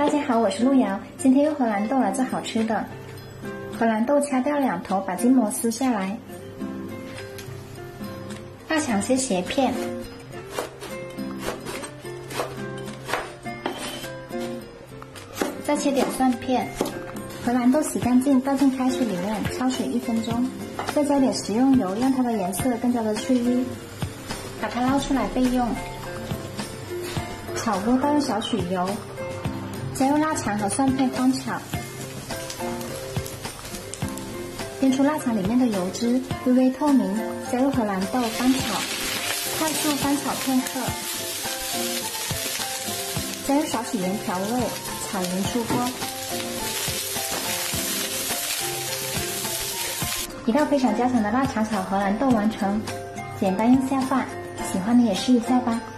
大家好，我是路遥，今天用荷兰豆来做好吃的。荷兰豆掐掉两头，把筋膜撕下来。大肠切斜片，再切点蒜片。荷兰豆洗干净，倒进开水里面焯水1分钟，再加点食用油，让它的颜色更加的翠绿。把它捞出来备用。炒锅倒入少许油，加入腊肠和蒜片翻炒，煸出腊肠里面的油脂，微微透明，加入荷兰豆翻炒，快速翻炒片刻，加入少许盐调味，炒匀出锅。一道非常家常的腊肠炒荷兰豆完成，简单又下饭，喜欢的也试一下吧。